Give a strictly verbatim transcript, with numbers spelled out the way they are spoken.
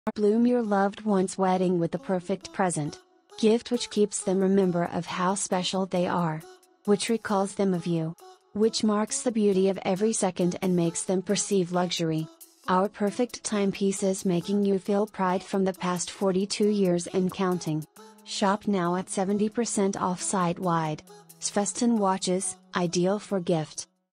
Bloom your loved one's wedding with the perfect present. Gift which keeps them remember of how special they are. Which recalls them of you. Which marks the beauty of every second and makes them perceive luxury. Our perfect timepieces making you feel pride from the past forty-two years and counting. Shop now at seventy percent off site-wide. Sveston Watches, ideal for gift.